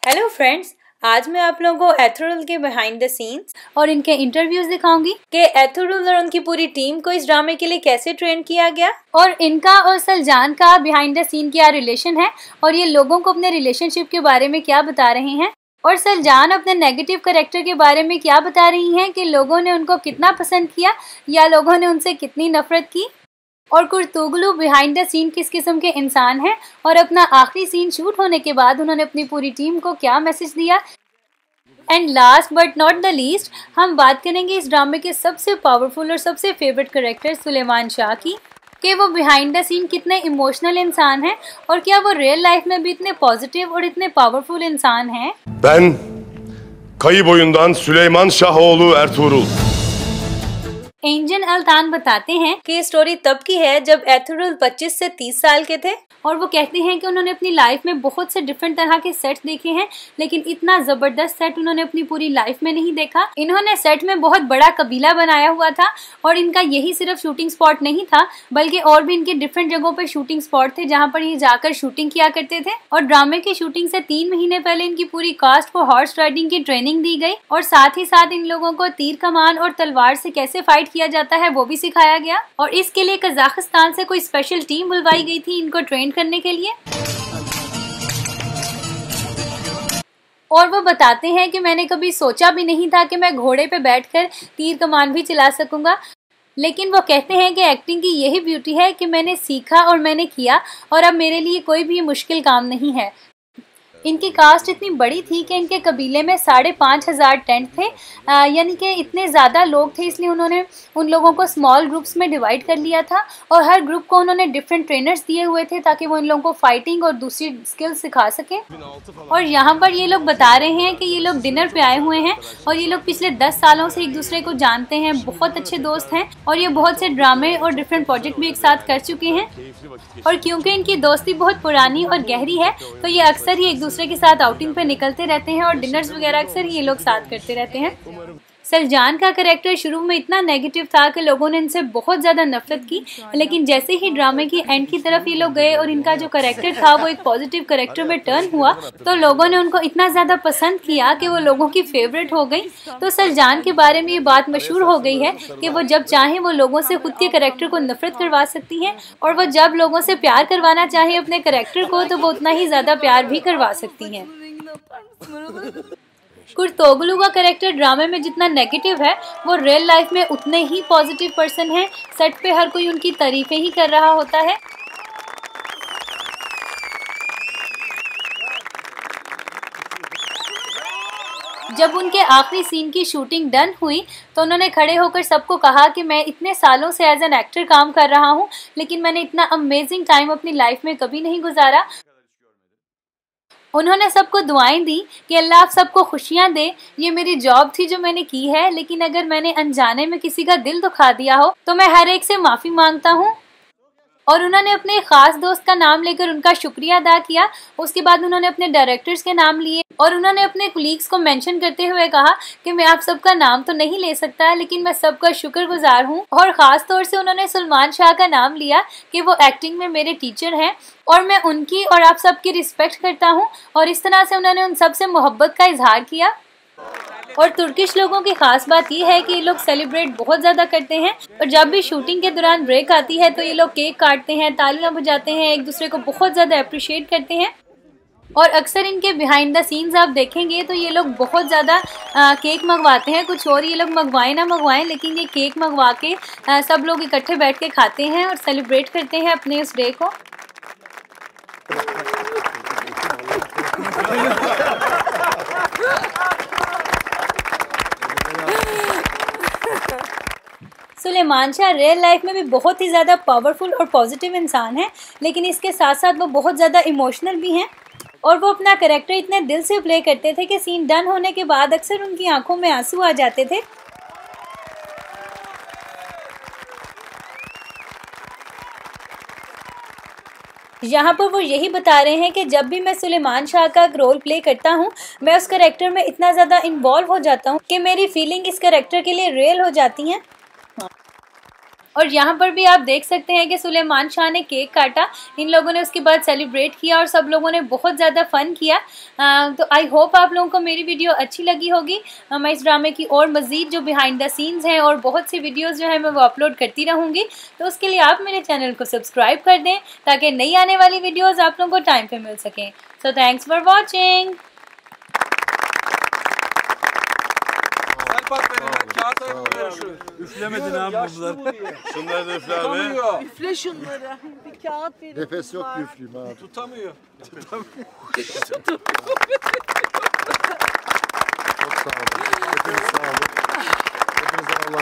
Hello friends, आज मैं आप लोगों को एथुरुल के बिहाइंड द सीन्स और इनके इंटरव्यूज दिखाऊंगी कि एथुरुल और उनकी पूरी टीम को इस ड्रामे के लिए कैसे ट्रेन किया गया और इनका और सलजान का बिहाइंड द सीन क्या रिलेशन है और ये लोगों को अपने रिलेशनशिप के बारे में क्या बता रहे हैं और सलजान अपने नेगेटिव कैरेक्टर के बारे में क्या बता रही हैं कि लोगों ने उनको कितना पसंद किया या लोगों ने उनसे कितनी नफरत की और कुर्तुगलू बिहाइंड द सीन किस किस्म के इंसान हैं और अपना आखिरी सीन शूट होने के बाद उन्होंने अपनी पूरी टीम को क्या मैसेज दिया। And last but not the least हम बात करेंगे इस ड्रामे के सबसे पावरफुल और सबसे फेवरेट कैरेक्टर सुलेमान शाह की कि वो बिहाइंड द सीन कितने इमोशनल इंसान हैं और क्या वो रियल लाइफ में भी इतने पॉजिटिव और इतने पावरफुल इंसान हैं। Ben Kayı boyundan Süleyman Şahoğlu Ertuğrul। एंजन अल्तान बताते हैं कि ये स्टोरी तब की है जब एथुरुल 25 से 30 साल के थे और वो कहते हैं कि उन्होंने अपनी लाइफ में बहुत से डिफरेंट तरह के सेट देखे हैं लेकिन इतना ज़बरदस्त सेट उन्होंने अपनी पूरी लाइफ में नहीं देखा। इन्होंने सेट में बहुत बड़ा कबीला बनाया हुआ था और इनका यही सिर्फ शूटिंग स्पॉट नहीं था बल्कि और भी इनके डिफरेंट जगहों पर शूटिंग स्पॉट थे जहाँ पर ये जाकर शूटिंग किया करते थे। और ड्रामे की शूटिंग से 3 महीने पहले इनकी पूरी कास्ट को हॉर्स राइडिंग की ट्रेनिंग दी गई और साथ ही साथ इन लोगों को तीर कमान और तलवार से कैसे फाइट किया जाता है वो भी सिखाया गया और इसके लिए कजाकिस्तान से कोई स्पेशल टीम बुलवाई गई थी इनको ट्रेन करने के लिए। और वो बताते हैं कि मैंने कभी सोचा भी नहीं था कि मैं घोड़े पे बैठकर तीर कमान भी चला सकूंगा, लेकिन वो कहते हैं कि एक्टिंग की यही ब्यूटी है कि मैंने सीखा और मैंने किया और अब मेरे लिए कोई भी मुश्किल काम नहीं है। इनकी कास्ट इतनी बड़ी थी कि इनके कबीले में 5,500 टेंट थे, यानी कि इतने ज़्यादा लोग थे इसलिए उन्होंने उन लोगों को स्मॉल ग्रुप्स में डिवाइड कर लिया था और हर ग्रुप को उन्होंने डिफरेंट ट्रेनर्स दिए हुए थे ताकि वो इन लोगों को फाइटिंग और दूसरी स्किल्स सिखा सकें। और यहाँ पर ये लोग बता रहे हैं कि ये लोग डिनर पे आए हुए हैं और ये लोग पिछले 10 सालों से एक दूसरे को जानते हैं, बहुत अच्छे दोस्त हैं और ये बहुत से ड्रामे और डिफरेंट प्रोजेक्ट भी एक साथ कर चुके हैं। और क्योंकि इनकी दोस्ती बहुत पुरानी और गहरी है तो ये अक्सर ही एक दूसरे के साथ आउटिंग पे निकलते रहते हैं और डिनर्स वगैरह अक्सर ये लोग साथ करते रहते हैं। सलजान का कैरेक्टर शुरू में इतना नेगेटिव था कि लोगों ने इनसे बहुत ज़्यादा नफरत की, लेकिन जैसे ही ड्रामे की एंड की तरफ ये लोग गए और इनका जो कैरेक्टर था वो एक पॉजिटिव कैरेक्टर में टर्न हुआ तो लोगों ने उनको इतना ज़्यादा पसंद किया कि वो लोगों की फेवरेट हो गई। तो सलजान के बारे में ये बात मशहूर हो गई है कि वो जब चाहे वो लोगों से खुद के कैरेक्टर को नफरत करवा सकती हैं और वो जब लोगों से प्यार करवाना चाहे अपने कैरेक्टर को तो वो उतना ही ज़्यादा प्यार भी करवा सकती हैं। कुर्तुगलू का कैरेक्टर ड्रामे में जितना नेगेटिव है वो रियल लाइफ में उतने ही पॉजिटिव पर्सन है। सेट पे हर कोई उनकी तारीफें ही कर रहा होता है। जब उनके आखिरी सीन की शूटिंग डन हुई तो उन्होंने खड़े होकर सबको कहा कि मैं इतने सालों से एज एन एक्टर काम कर रहा हूँ लेकिन मैंने इतना अमेजिंग टाइम अपनी लाइफ में कभी नहीं गुजारा। उन्होंने सबको दुआएं दी कि अल्लाह आप सबको खुशियां दे, ये मेरी जॉब थी जो मैंने की है लेकिन अगर मैंने अनजाने में किसी का दिल दुखा दिया हो तो मैं हर एक से माफ़ी मांगता हूँ। और उन्होंने अपने खास दोस्त का नाम लेकर उनका शुक्रिया अदा किया। उसके बाद उन्होंने अपने डायरेक्टर्स के नाम लिए और उन्होंने अपने कुलीग्स को मेंशन करते हुए कहा कि मैं आप सबका नाम तो नहीं ले सकता लेकिन मैं सबका शुक्रगुजार हूँ। और ख़ास तौर से उन्होंने सुलेमान शाह का नाम लिया कि वो एक्टिंग में मेरे टीचर हैं और मैं उनकी और आप सबकी रिस्पेक्ट करता हूँ और इस तरह से उन्होंने उन सब से मोहब्बत का इजहार किया। और तुर्किश लोगों की खास बात यह है कि ये लोग सेलिब्रेट बहुत ज़्यादा करते हैं और जब भी शूटिंग के दौरान ब्रेक आती है तो ये लोग केक काटते हैं, तालियां बजाते हैं, एक दूसरे को बहुत ज़्यादा अप्रिशिएट करते हैं। और अक्सर इनके बिहाइंड द सीन्स आप देखेंगे तो ये लोग बहुत ज़्यादा केक मंगवाते हैं। कुछ और ये लोग मंगवाएं ना मंगवाएं लेकिन ये केक मंगवा के सब लोग इकट्ठे बैठ के खाते हैं और सेलिब्रेट करते हैं अपने उस डे को। सुलेमान शाह रियल लाइफ में भी बहुत ही ज़्यादा पावरफुल और पॉजिटिव इंसान है लेकिन इसके साथ साथ वो बहुत ज़्यादा इमोशनल भी हैं और वो अपना कैरेक्टर इतने दिल से प्ले करते थे कि सीन डन होने के बाद अक्सर उनकी आंखों में आंसू आ जाते थे। यहाँ पर वो यही बता रहे हैं कि जब भी मैं सुलेमान शाह का रोल प्ले करता हूँ मैं उस कैरेक्टर में इतना ज़्यादा इन्वॉल्व हो जाता हूँ कि मेरी फीलिंग इस कैरेक्टर के लिए रियल हो जाती हैं। और यहाँ पर भी आप देख सकते हैं कि सुलेमान शाह ने केक काटा, इन लोगों ने उसके बाद सेलिब्रेट किया और सब लोगों ने बहुत ज़्यादा फन किया। तो आई होप आप लोगों को मेरी वीडियो अच्छी लगी होगी। मैं इस ड्रामे की और मज़ीद जो बिहाइंड द सीन्स हैं और बहुत सी वीडियोस जो है मैं वो अपलोड करती रहूँगी, तो उसके लिए आप मेरे चैनल को सब्सक्राइब कर दें ताकि नई आने वाली वीडियोज़ आप लोगों को टाइम पर मिल सकें। So thanks for watching. Üflemedin abi bunları. Şunları da üfle abi. Tutamıyor. Üfle şunları. Bir kağıt verin. Nefes yok ki üfleyeyim abi. Tutamıyor. Çok sağ olun. Hepiniz sağ olun. Hepinize Allah